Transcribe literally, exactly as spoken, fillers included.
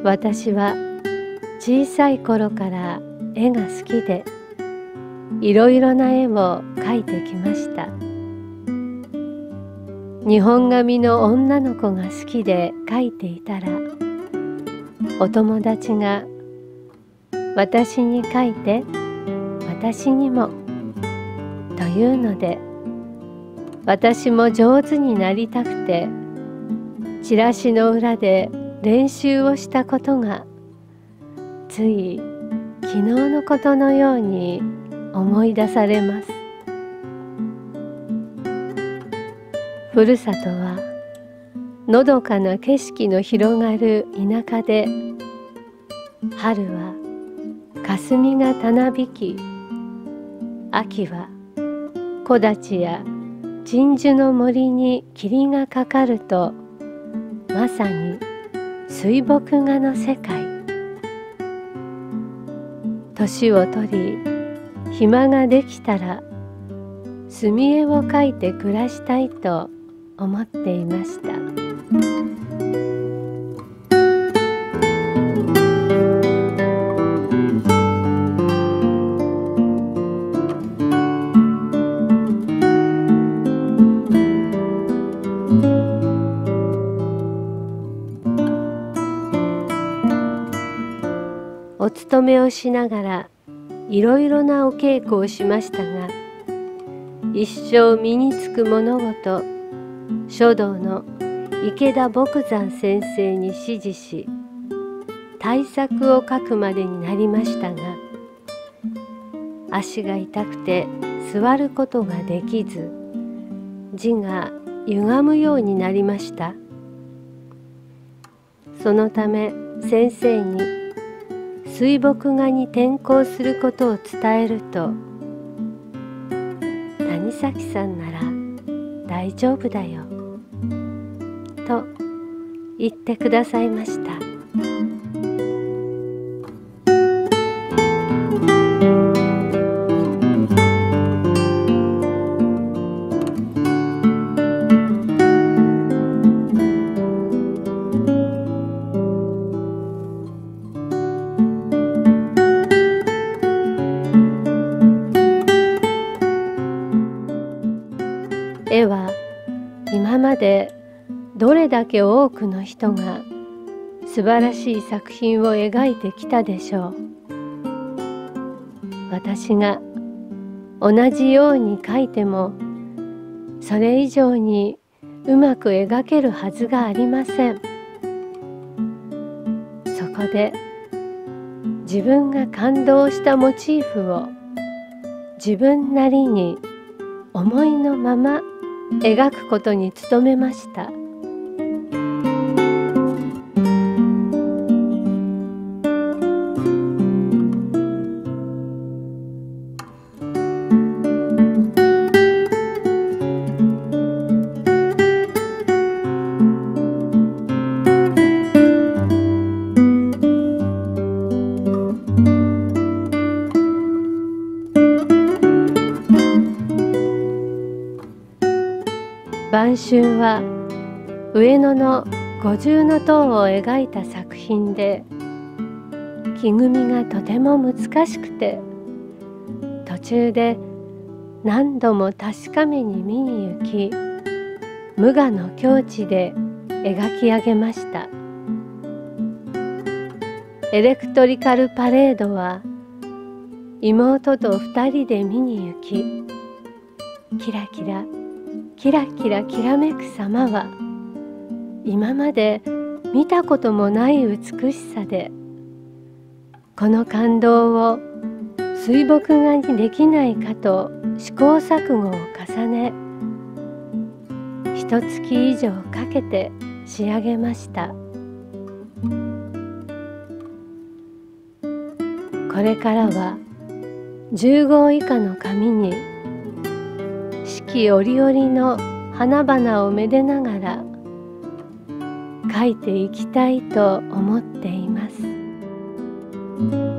私は小さい頃から絵が好きで、いろいろな絵を描いてきました。日本髪の女の子が好きで描いていたら、お友達が私に描いて、私にもというので、私も上手になりたくて、チラシの裏で練習をしたことがつい昨日のことのように思い出されます。ふるさとはのどかな景色の広がる田舎で、春は霞がたなびき、秋は木立や鎮守の森に霧がかかると、まさに水墨画の世界。年を取り暇ができたら、墨絵を描いて暮らしたいと思っていました。お勤めをしながらいろいろなお稽古をしましたが、一生身につく物事、書道の池田牧山先生に師事し、大作を書くまでになりましたが、足が痛くて座ることができず、字が歪むようになりました。そのため先生に水墨画に転向することを伝えると、谷崎さんなら大丈夫だよと言ってくださいました。絵は今までどれだけ多くの人が素晴らしい作品を描いてきたでしょう。私が同じように描いても、それ以上にうまく描けるはずがありません。そこで自分が感動したモチーフを自分なりに思いのまま描くことに努めました。晩秋は上野の五重塔を描いた作品で、木組みがとても難しくて、途中で何度も確かめに見に行き、無我の境地で描き上げました。エレクトリカルパレードは妹と二人で見に行き、キラキラキラキラきらめく様は今まで見たこともない美しさで、この感動を水墨画にできないかと試行錯誤を重ね、一月以上かけて仕上げました。これからはじゅうごう以下の紙に四季折々の花々をめでながら描いていきたいと思っています。